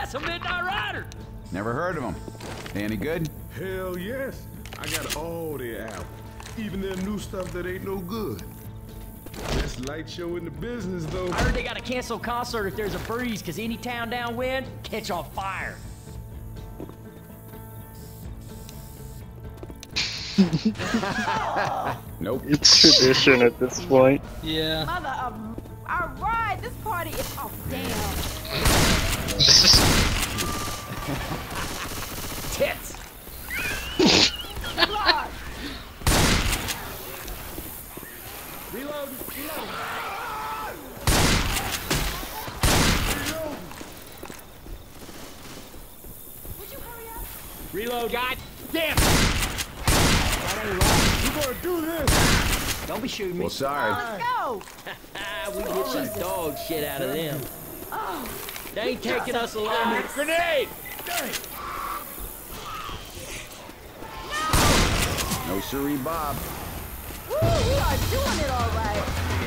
That's a Midnight Rider. Never heard of them. They any good? Hell yes. I got all their albums. Even their new stuff that ain't no good. Best light show in the business, though. I heard they gotta cancel concert if there's a breeze, cause any town downwind catch on fire. Nope. It's tradition at this point. Yeah. Mother of... Alright, this party is... Oh, damn. Tits. God. Reload. Would you hurry up? Reload. God damn. We're gonna do this. Don't be shooting me. Well, sorry. Let's go. We get some dog shit out of them. Oh, They ain't taking us along. Grenade! No siree, Bob. woo, we are doing it all right.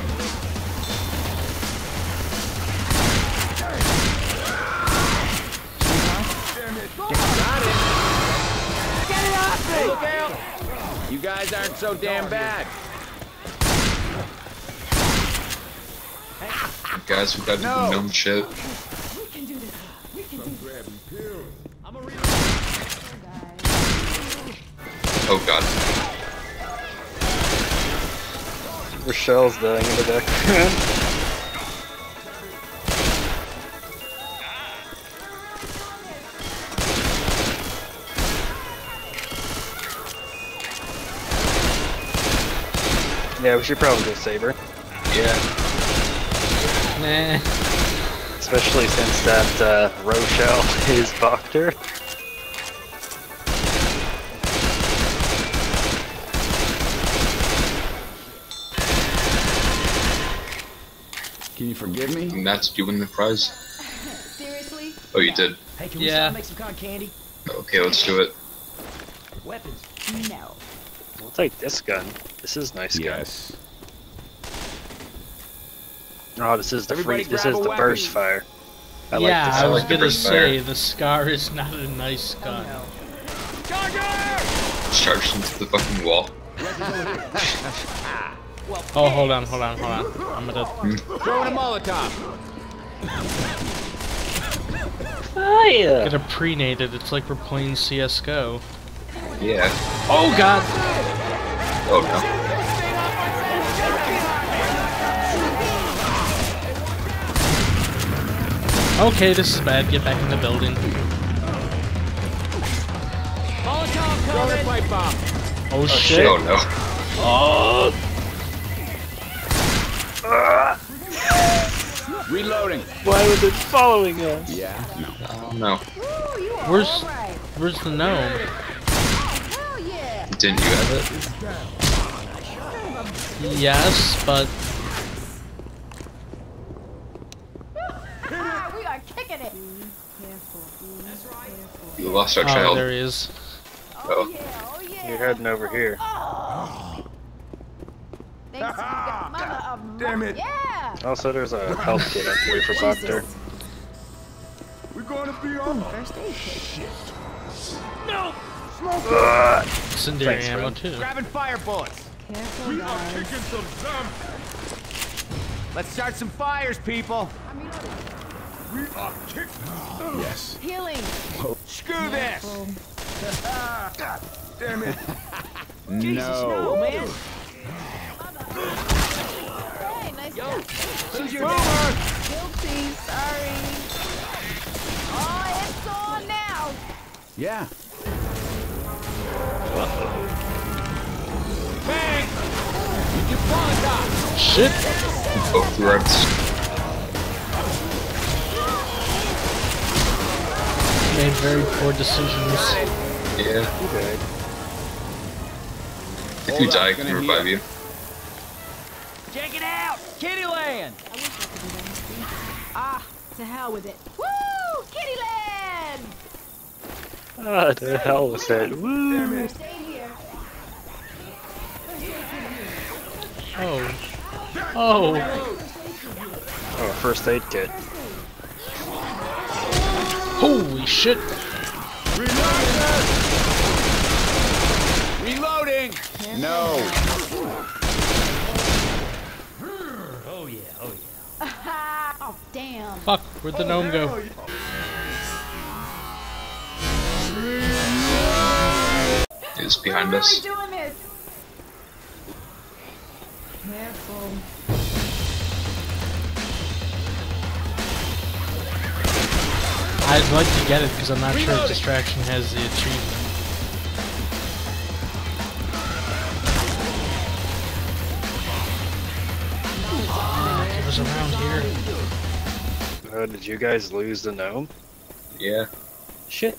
Got it! Get it off me! Look out! You guys aren't so damn bad. Guys, we gotta do the gnome shit. We can do this. We can do this. Grabbing pills. I'm a real. Oh god. Rochelle's dying in the back. Yeah, we should probably go Saber. Yeah. Nah. Especially since that Rochelle is Boctor. Can you forgive me? And that's you win the prize. Seriously? Oh, you did. Hey, can we Yeah. make some cotton candy? Okay, let's do it. Weapons. No. We'll take this gun. This is nice Yes. gun. Oh, this is the Everybody this grab is a the weapon. burst fire. I Yeah, like this. I was like the gonna burst say fire. the Scar is not a nice gun. Just charged into the fucking wall. Oh, hold on. I'm gonna. Throwing a Molotov. Fire! Get a pre-nated. It's like we're playing CS:GO. Yeah. Oh God! Oh no. Okay, this is bad. Get back in the building. Molotov coming. Pipe bomb. Oh shit! Oh no. Oh! Reloading. Why was it following us? Yeah. No. Oh no. Woo, you are Where's all right. where's the gnome? Hell yeah. Didn't you have it? Yes, but We are kicking it. You lost our oh, child. there he is. Oh. Yeah, oh yeah. You're heading over here. Oh. Thanks, you got mother of... Damn it. Yeah. Also, there's a health kit up here for Boctor. We're gonna be on. First aid kit. No! Incendiary Thanks, ammo friend. too. Grabbing fire bullets. Careful, We are guys. kicking some zombies. Let's start some fires, people. I'm reloading. We are kicking. Yes. Healing. Screw this. God damn it. No. man. Hey, nice Yo, job. who's your neighbor? Guilty. Sorry. Oh, it's on now. Yeah. Bang! You Molotov. Shit! Both roads. Made very poor decisions. Yeah. You died. If you Hold up, die, I gonna can revive heal. you. Check it out. Kittyland. Ah, to hell with it. Woo! Kittyland! Ah, the hell was that? Woo! Stay here. Oh. Oh. Oh, first aid kit. Holy shit! Reloading! No. Oh, damn. Fuck, where'd the gnome go? It's behind We're us. really doing this. Careful. I'd like to get it because I'm not sure if distraction has the achievement. It was around here. Did you guys lose the gnome? Yeah. Shit.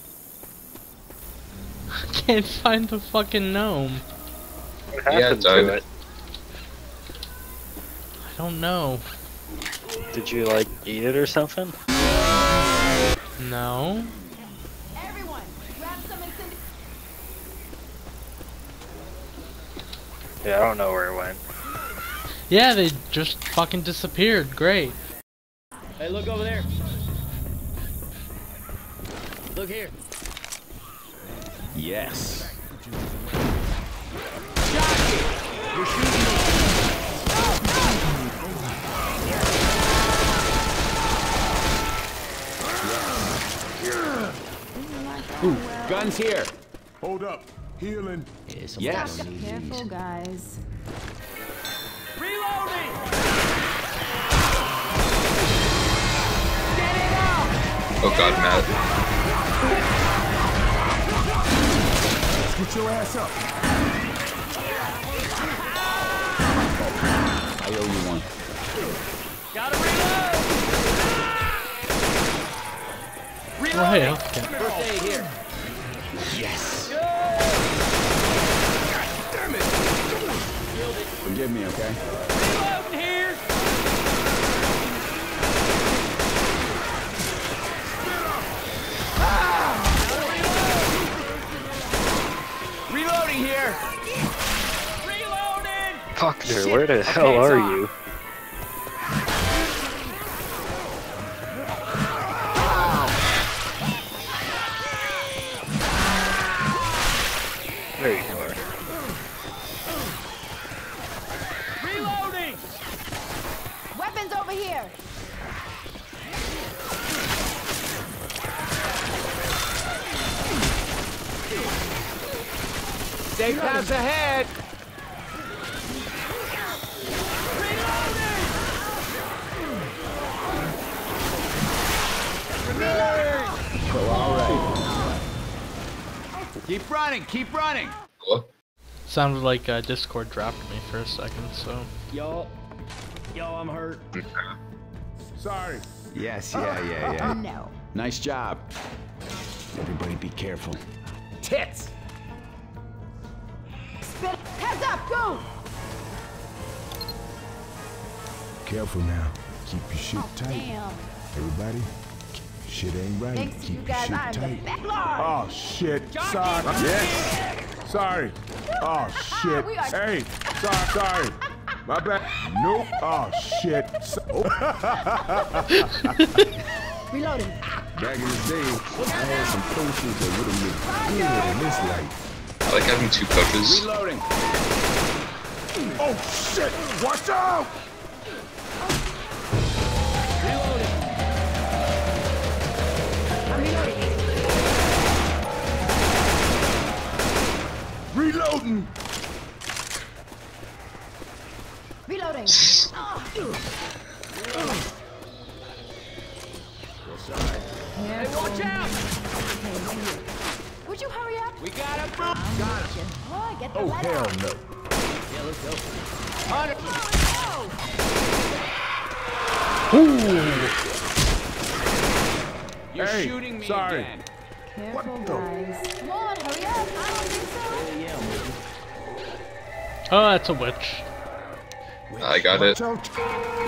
I can't find the fucking gnome. What Yeah, happened died. to it? I don't know. Did you like eat it or something? No. Everyone, grab some incendiary. Yeah, I don't know where it went. Yeah, they just fucking disappeared. Great. Hey, look over there. Look here. Yes. Ooh, guns here. Hold up. Healing. Yes. Careful, guys. Reloading! Oh god, Matt. Get your ass up. I owe you one. Gotta reload! Oh, hey, okay. First aid here. Yes. Forgive me, okay? Reloading here! Reloading here! Reloading! Fucker, where the hell are you? There you are. Reloading! Weapons over here. Safe pass ahead! So, all right. Keep running, keep running! What? Sounded like Discord dropped me for a second, so. Yo, I'm hurt. Sorry. Yes, yeah. No. Nice job. Everybody be careful. Tits! Spit. Heads up, go! Careful now. Keep your shit Oh, tight. damn. Everybody, shit ain't right. Thanks to Keep you your guys, shit I'm the tight. best. Lord. Oh shit. Sorry. Yes. Sorry. Oh shit. We are- Hey. Sorry. My bad. Nope. Oh shit. Reloading. Back in the day, I had some potions that would have looked good in this light. I like having two coaches. Reloading! Oh shit! Watch out! Reloading! Reloading. Hey, watch out! Would you hurry up? We got him! Got him! Oh, get the Oh lead hell out. no! Yeah, let's go. Hunter! You're Hey, shooting me sorry. again. Careful, What the- guys. Come on, hurry up. I don't think so. Oh, that's a witch. I got it. Watch out!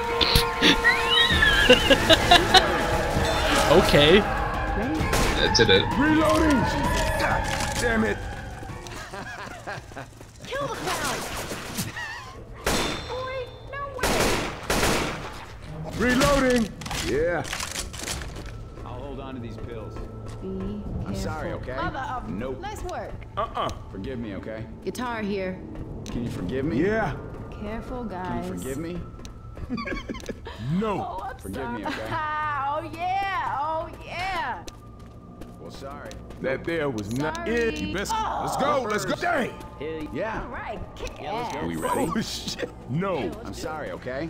Okay. I did it. Reloading! God damn it! Kill the clown. Boy, no way. Reloading! Yeah. I'll hold on on to these pills. Be I'm sorry, careful. okay? Mother of... Nope. Nice work. Forgive me, okay? Guitar here. Can you forgive me? Yeah. Careful, Can guys. you forgive me? No. Oh, I'm Forgive sorry. me, okay? Oh, yeah. Oh, yeah. Well, sorry. That there was not Sorry. it. You best. Let's go. Let's go. Dang. Yeah. All right, kick let's go. ass. We ready? Oh shit. No. I'm sorry, okay?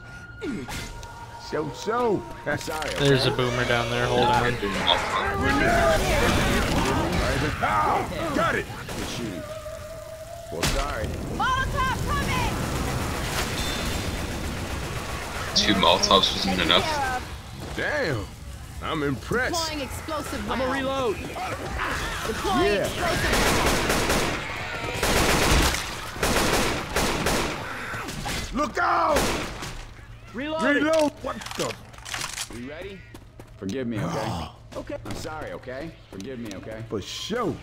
So. I'm sorry, okay? There's a boomer down there. Hold on. Ah, got it. Good shooting. Well, sorry. Molotov coming! 2 Molotovs wasn't Taken enough. care of. Damn. I'm impressed. Deploying explosive round. I'm gonna reload. Deploying Yeah. explosive round. Look out. Reload. Reload. What the? We ready? Forgive me, okay? Okay. I'm sorry, okay? Forgive me, okay? For sure.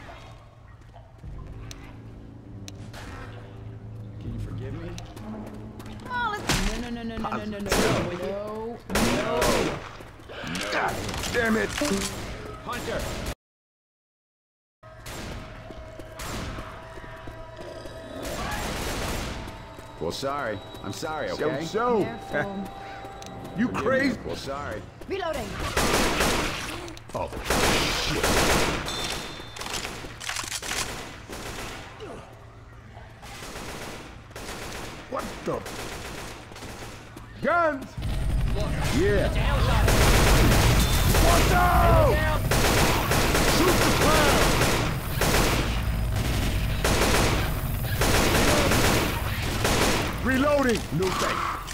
Can you forgive me? No. God damn it. Hunter! Well, sorry. I'm sorry, okay? So. Careful. You Forgive me. crazy? Well, sorry. Reloading. Oh shit. What the? Guns! Yeah. Watch out! Shoot the clown! Reloading! No thanks.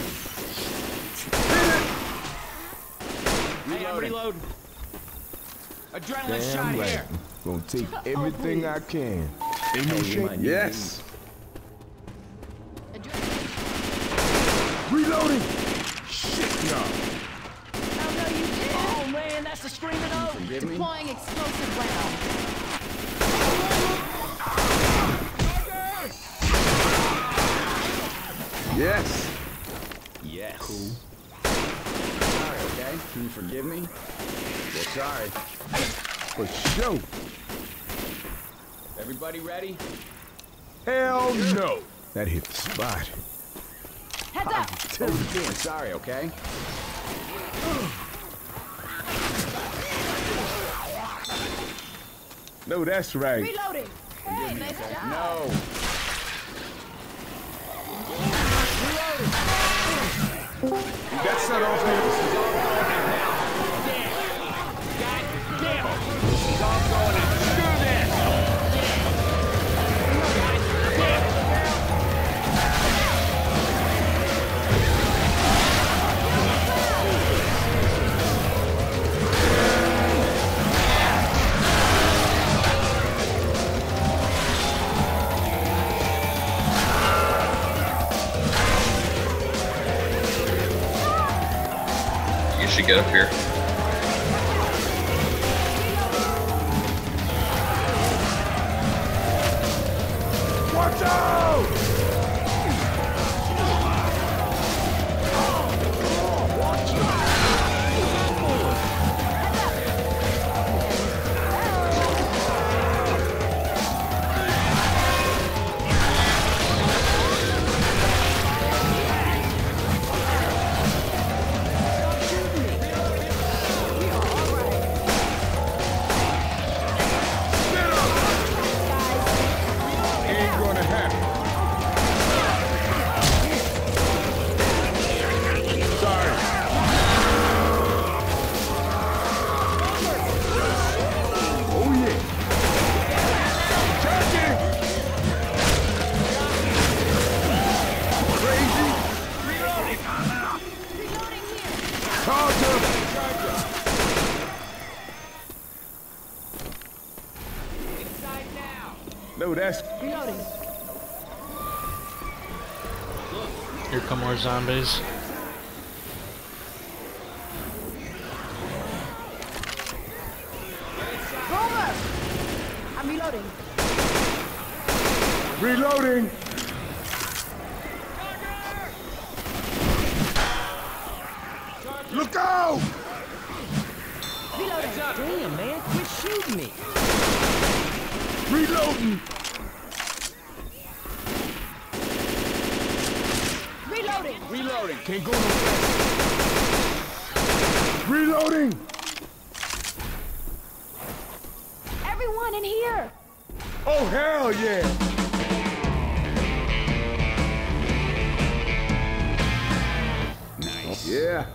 Hey, I'm reloading. Adrenaline Damn shot right. here. Gonna take everything I can. Ain't no shake. Yes. Reloading! Shit, no. Oh, no, you did. Oh, man, that's the screaming O. Forgive me? Deploying explosive round. Yes. Yes. Cool. Sorry, okay? Can you forgive me? Well, sorry. For sure. Everybody ready? Hell no. That hit the spot. Heads up. I'm sorry, okay? No, that's right. Reloading. Hey, nice job. No. That set off the... You should get up here. Watch out! Ain't gonna happen. Sorry. Oh yeah. Charging. Crazy. Charger. No, that's Reloading. Here come more zombies. Rover. I'm reloading. reloading. Look out! Reloading. Damn, man, quit shooting me. Reloading. Reloading. Reloading. Can't go no faster. Reloading. Everyone in here. Oh, hell yeah. Nice. Yeah.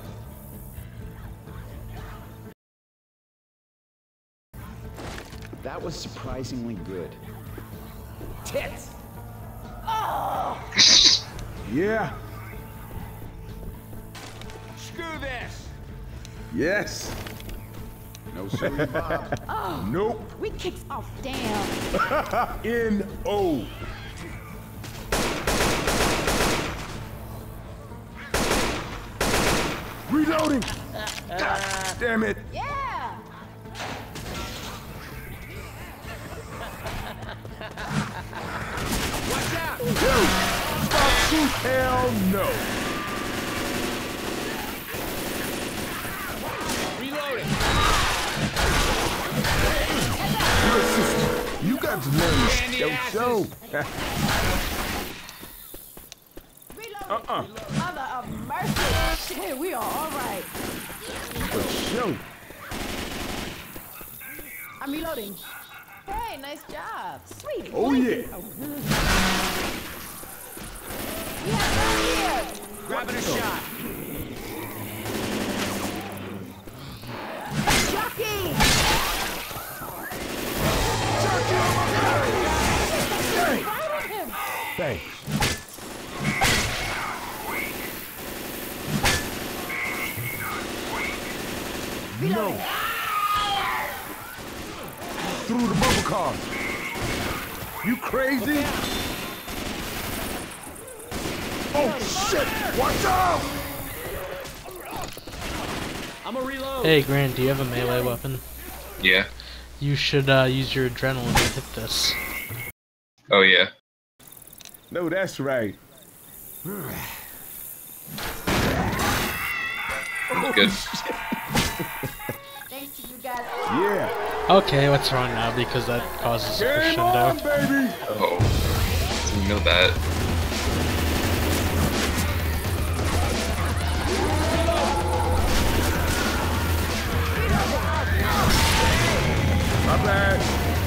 That was surprisingly good. Tits. Yeah. Screw this. Yes. No sorry, Bob. Nope. We kicked off. Damn. N-O. Reloading. God damn it. Yeah. Watch out. Yo, stop shoot. Hell no. Reloading. Your sister, you got to learn Candy your asses. show. Reloading. Mother of mercy. Shit, we are all right. For sure. I'm reloading. Hey, nice job. Sweet. Oh yeah. We have one here. Grabbing a shot. Jockey. Hey, Fight him. thanks. No. Through the bubble car. You crazy? Oh shit! Watch out! I'm a reload. Hey, Grant, do you have a melee weapon? Yeah. You should use your adrenaline to hit this. Oh yeah. No, that's right. Good. Thanks to you guys. Yeah. Okay, what's wrong now? Because that causes a Game on, crescendo. baby. Oh. Didn't know that. My bad.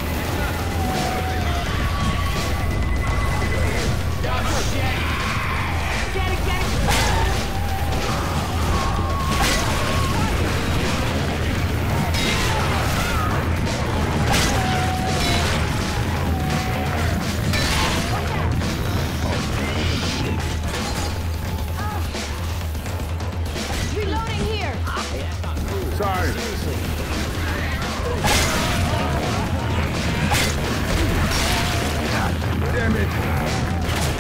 Reloading here. Sorry. Damn it.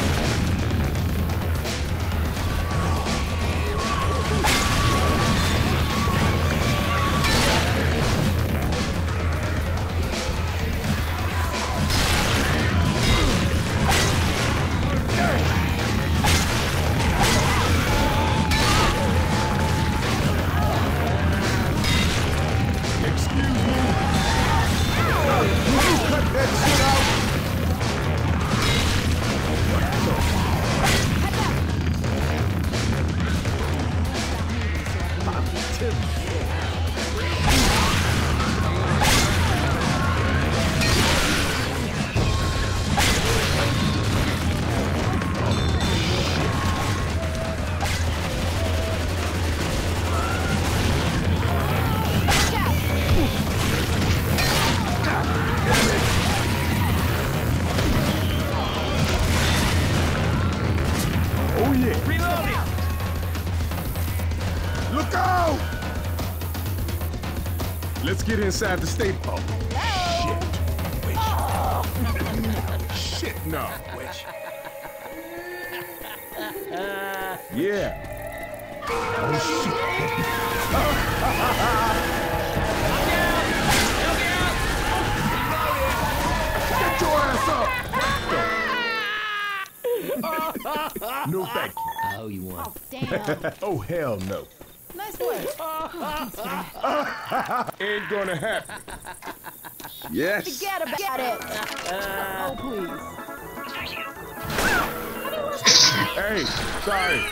Excuse me. Will you cut that shit out? Oh yeah. Reloading. Look out! Let's get inside the state. Oh, shit. Shit, no. Yeah. Oh, shit. Get your ass up! No, thank you. Oh, you want? Oh, damn. Oh, hell no. Nice Ain't gonna happen. Yes. Forget about it. Oh, please. Hey, sorry.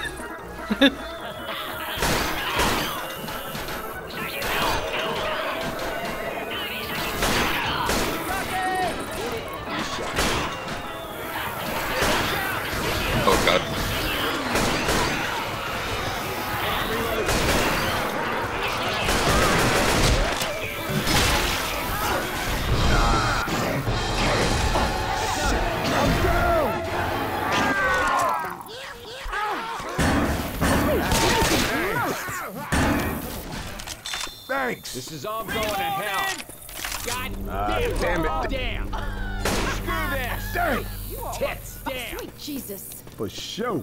Oh god. Thanks. This is all going to hell. God Damn it. damn. Screw this. Dang. Tits, damn. Sweet Jesus. For sure.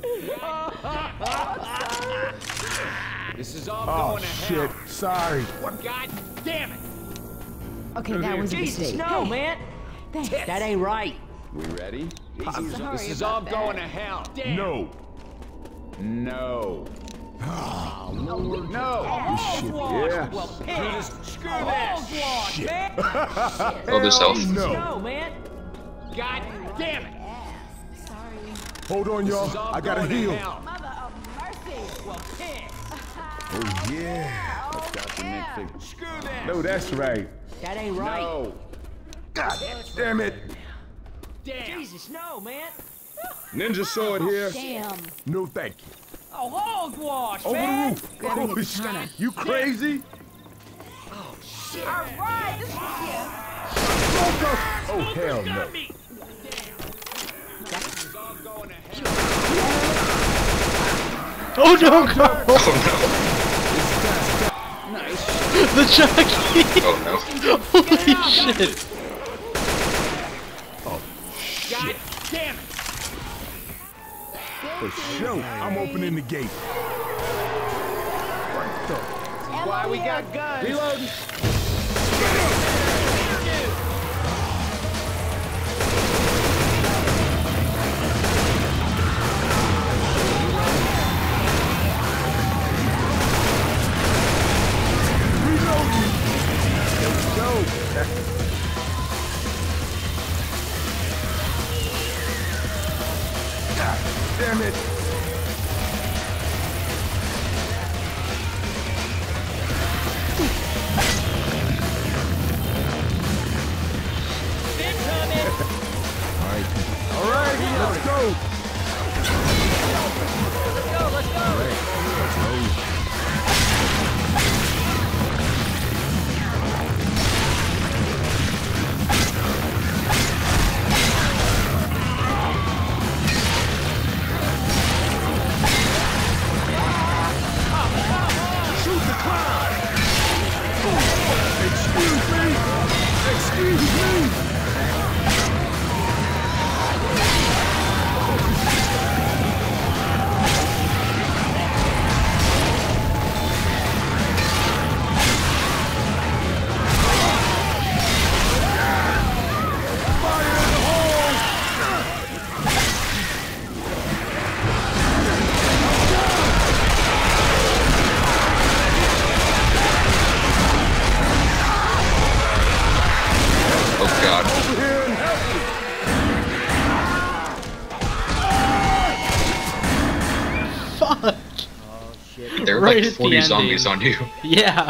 This is all Oh, going to shit. hell. Sorry. God damn it. Okay, that was a mistake. No, man. Thanks. That ain't right. We ready? Sorry This is all about going that. to hell. Damn. No. No. Lord. No. Shit. Yeah. Screw this. Oh, there's health. No. No, man. God damn it. Sorry. Hold on, This is y'all. all I gotta going to heal. hell. Mother of mercy. Oh, yeah. Screw this. No, that's right. That ain't right. No. God damn it. Damn. Jesus, no, man. Ninja sword here. Damn. No, thank you. Oh, hogwash, Over the man. roof. Grabbing a Oh, katana. shit. You crazy? All right. This is yeah. Oh, hell no. This is all going to hell. Oh no, go! Oh The jockey! no. Oh no. Holy shit! God damn it. For sure. I'm opening the gate. What the? Why we got guns? Reloading. God damn it. All right, let's go. Shoot the clown. Excuse me. Excuse me. Oh god. Over here and help me. Fuck! There are Right like at the 40 ending. zombies on you. Yeah.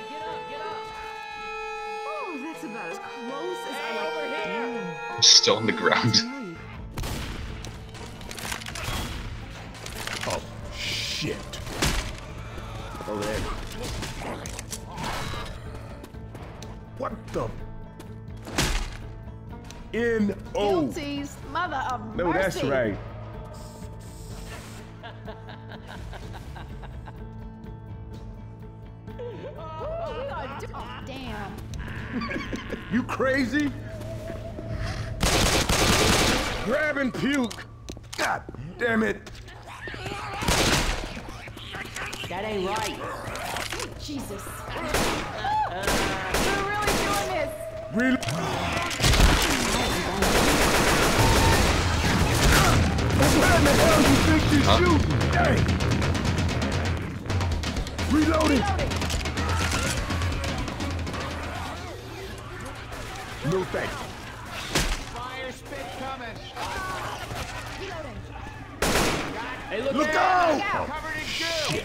Oh, that's about as close as I like. I'm still on the ground. Oh, shit. Over there. What the? N-O. Guilty's mother of mercy. No, that's right. Oh, damn. You crazy? Grab and puke. God damn it. That ain't right. Jesus. We're really doing this. Really? Where in the hell you think you're shooting? Dang. Reload. Reloading. No thanks. Fire spit coming. Reloading. Hey, look Look out! out! Covered in goo.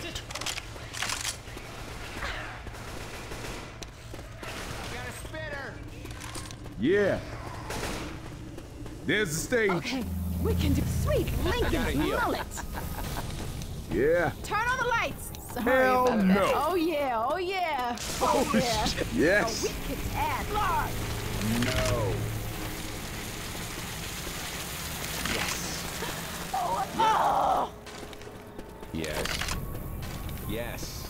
Got a spitter. Yeah. There's the stage. Okay, we can do sweet Lincoln's heal. mullet. Yeah. Turn on the lights. Sorry Hell about no. that. Oh yeah, oh yeah. Oh yeah. Yes. We kick ass. Lord. No. Oh. Yes. Yes.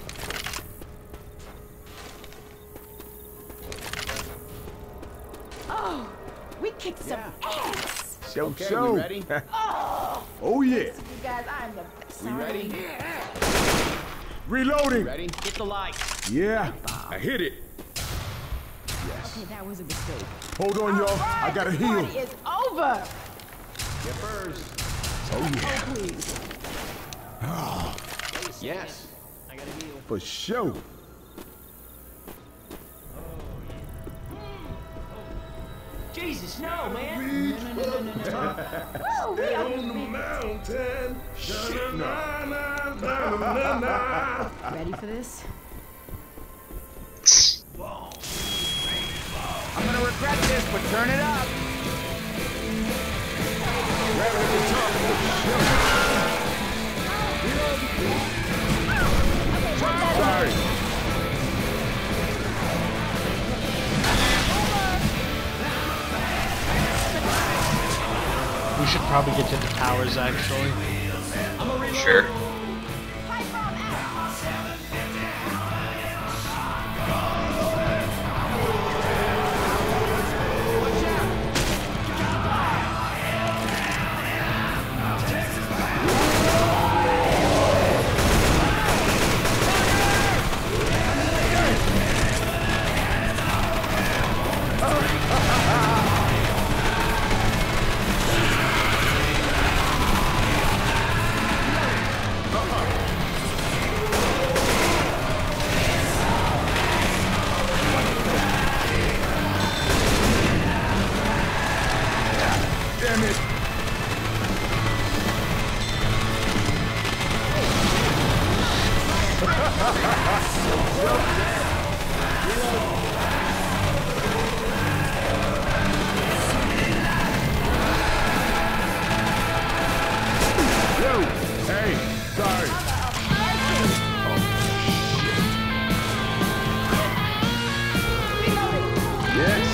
Oh, we kicked some ass. Show, Okay, show. we ready? Oh, yeah. You guys, I'm the best. We ready? Reloading. Ready? Get the lights. Yeah. I hit it. Okay, that was a mistake. Hold on, y'all. I gotta the heal. party is over. Get first. Oh, yeah. Please. Yes. I gotta heal. For sure. Jesus, no, man. Oh, we are Mountain. ready for this. I'm gonna regret this, but turn it up. Sorry. We should probably get to the towers, actually. Sure. Pipe bomb out. Damn it. Yo, hey, sorry. Yes.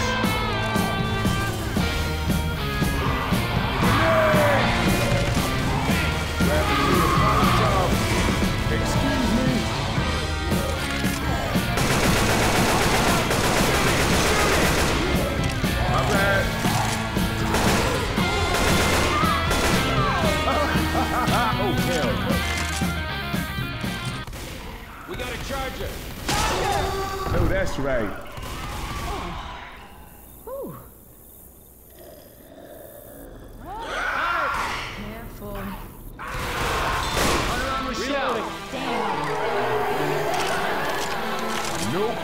Excuse me. My bad. Oh, hell We got a charger. no. No, that's right. Whew. Careful. Reloading. Nope.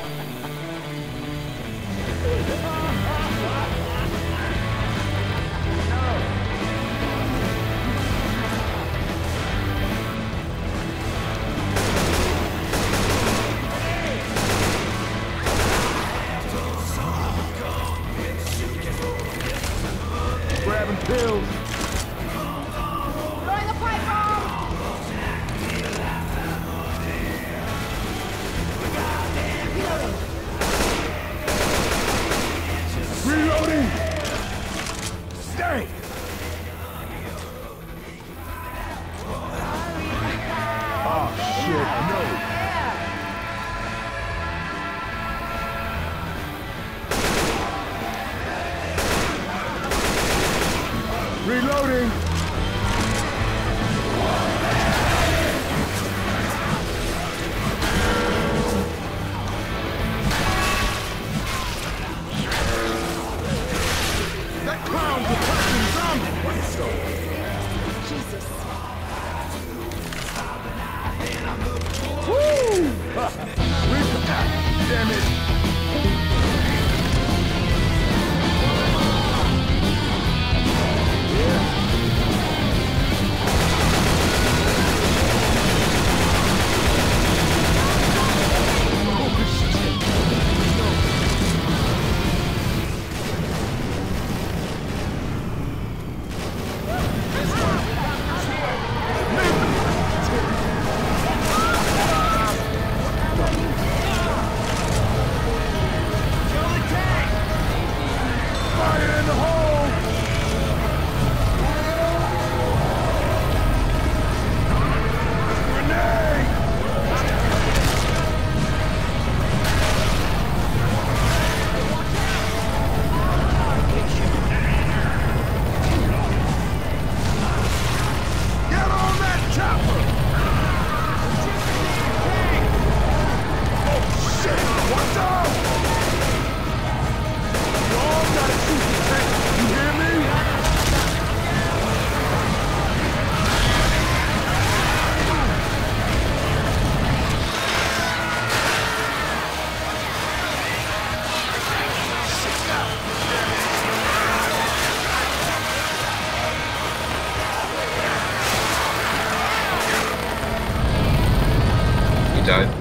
Grabbing pills. Throwing a pipe bomb. Reloading. died.